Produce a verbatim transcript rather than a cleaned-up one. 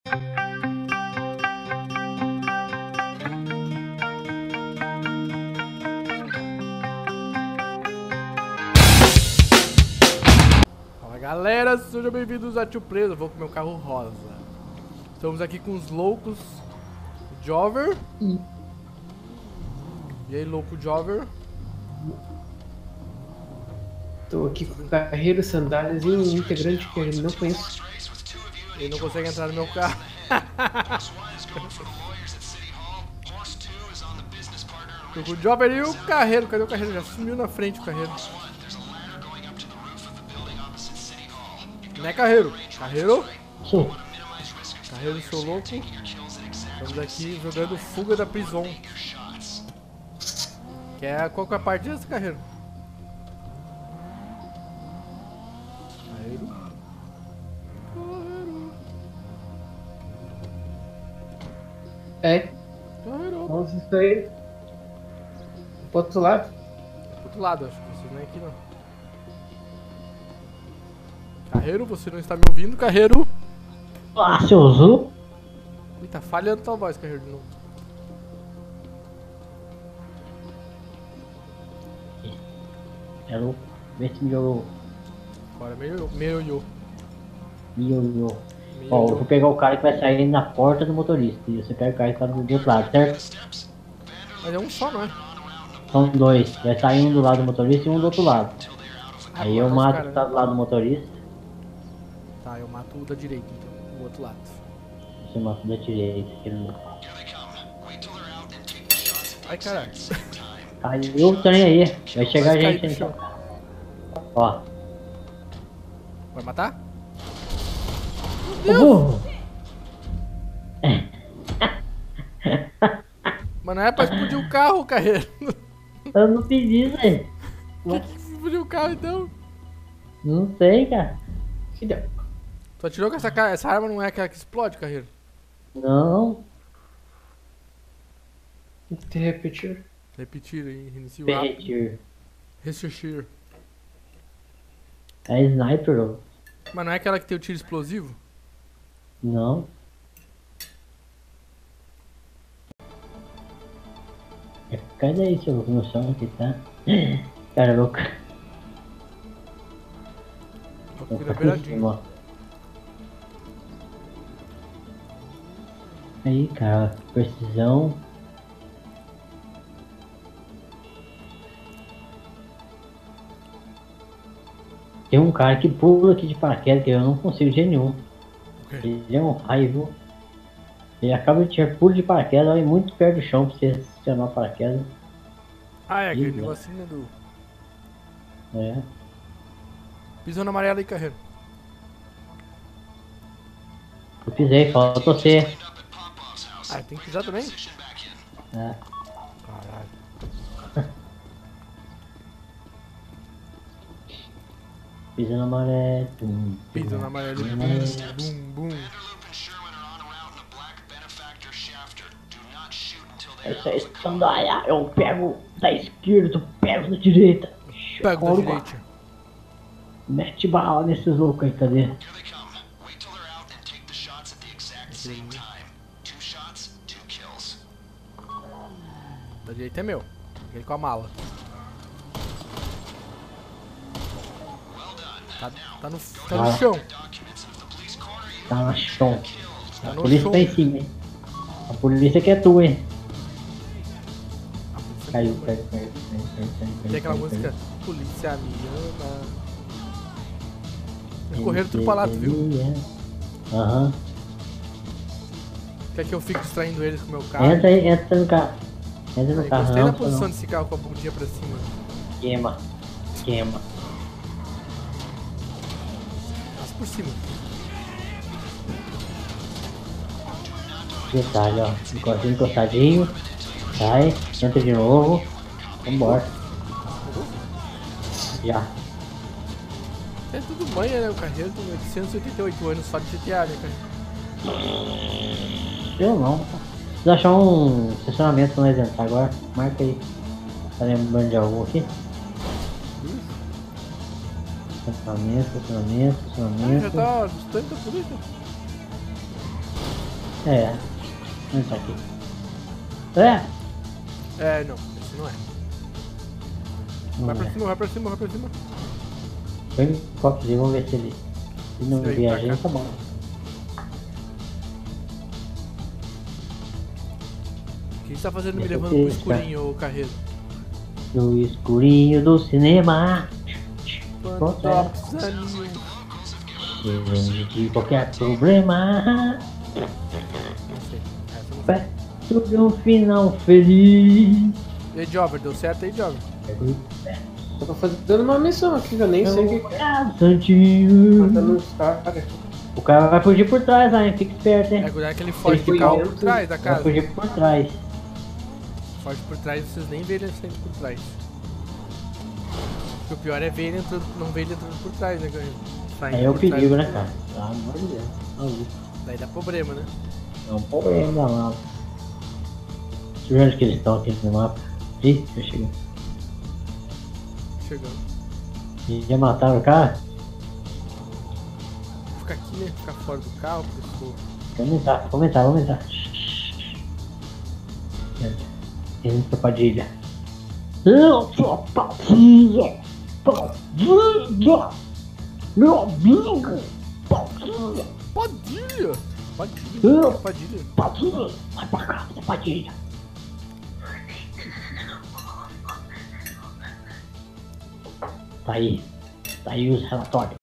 Fala galera, sejam bem-vindos a Tio Preso. Eu vou com meu carro rosa. Estamos aqui com os loucos Jover. Hum. E aí, louco Jover? Tô aqui com o Carreiro, Sandálias e um integrante que eu não conheço. Ele não consegue entrar no meu carro. Tô com o Jover e o Carreiro. Cadê o Carreiro? Já sumiu na frente o Carreiro. Não é Carreiro? Carreiro? Sim. Carreiro, sou louco. Estamos aqui jogando Fuga da Prisão. Que é, qual que é a parte dessa, Carreiro? Carreiro. Carreiro. É. Carreiro. Vamos isso aí. Pro outro lado. Pro outro lado, acho que vocês não é aqui não. Carreiro, você não está me ouvindo, Carreiro? Ah, seu Zu. Ih, tá falhando tua voz, Carreiro, de novo. É louco. Vê se melhorou. Agora meio meio yo. Melhorou. Meio Ó, eu yo. vou pegar o cara que vai sair na porta do motorista. E você pega o cara que tá do outro lado, certo? Mas é um só, não é? São dois. Vai sair um do lado do motorista e um do outro lado. Aí eu Os mato o cara, que tá né? do lado do motorista. Tá, eu mato o da direita, então. O outro lado. Você mata o da direita. que não- Ai, caralho. Caiu o trem aí. Vai chegar Vai cair gente no aí. chão. Ó. Vai matar? Uhul. Mas não é pra explodir o carro, Carreiro. Eu não fiz isso, velho. Por que que explodiu o carro, então? Não sei, cara. Que deu? Tu atirou com essa, ca- essa arma, não é aquela que explode, Carreiro? Não. Tem que repetir. Repetir aí, inicia o rápido. Perretir. Resurgir. É sniper, ó. Mas não é aquela que tem o tiro explosivo? Não. É, cadê esse louco no chão que tá? Cara louco. Vou Tá cuidar por beiradinho. cima, ó. Aí, cara, precisão. Tem um cara que pula aqui de paraquedas que eu não consigo de jeito nenhum. Ok. Ele é um raio. Ele acaba de tirar pulo de paraquedas, olha muito perto do chão pra você acionar o paraquedas. Ah, é aquele Ih, negocinho do... É. Pisou na amarela aí, Carreiro. Eu pisei, falta você. Ah, tem que pisar também? É. Caralho. Pisa na maré. Tum, Pisou na amarela e bum, bum, bum. Essa é a sandália. Eu pego da esquerda, tu pega da direita. Pega da Olha, direita. mete bala nesses loucos aí, cadê? Da direita é meu. Aquele com a mala. Tá, tá, no, tá no Ah. chão. Tá na chão. Tá A no polícia chão. tá em cima, hein? A polícia que é tua, hein? A polícia Caiu, me ama. caiu, caiu, caiu, caiu, caiu, Tem aquela caiu, música caiu. Polícia me ama. Eles correram tudo pra lá, tu viu? Aham. Quer que eu fique distraindo eles com o meu carro? Entra aí, entra no carro. Entra no Aí, carro, gostei não, da posição não. desse carro com a bundinha pra cima. Queima. Queima. Passa por cima. Detalhe, ó. Encosta- Encostadinho. Sai. Entra de novo. Vambora. Já. É tudo manha, né? O Carreiro tem oitocentos e oitenta e oito anos só de G T A, né, cara? Eu não. Preciso achar um estacionamento pra nós entrar agora. Marca aí. Tá lembrando de algum aqui? Estacionamento, estacionamento, Ah, já estacionamento. tá distante da polícia. É. Não tá aqui. É. É, não, esse não é. Não Vai pra é. cima, vai pra cima, vai pra cima. Põe um copozinho, vamos ver se ele. Se não Isso aí, ver a pra gente, cá. tá bom. O que você tá fazendo me Deixa eu levando pro ver, escurinho, ô carreiro? No escurinho do cinema. Quando Pronto, é. desanimo. Livre de qualquer problema. Não sei. Essa eu não sei. Perto de um final feliz. E aí, Jobber, deu certo aí, Jobber? Eu tô fazendo uma missão aqui que eu nem sei o que que é. Ah, Santinho. Matando os caras. O cara vai fugir por trás, hein? Fica esperto, hein? É cuidado que ele foge Ele de foi carro dentro, por trás da Vai casa. fugir por trás. Foge por trás, vocês nem veem ele saindo por trás. Porque o pior é ver ele entrando, não ver ele entrando por trás, né, Ganho? Saindo Aí é o por trás. perigo, né, cara? Pelo amor de Deus. Maluco. Daí dá problema, né? É um problema lá. Deixa eu ver onde que eles estão aqui no mapa. Ih, já chegou. Chegando. E já mataram o cara? Fica aqui, né? Ficar fora do carro, pessoal. Vamos entrar, vamos entrar, vamos entrar. Entra, Padilha. Eu sou Padilha! Padilha! Meu amigo! Padilha! Padilha! Padilha! Eu- Padilha! Padilha! Vai pra cá, Padilha! Tá aí. Tá aí os relatórios.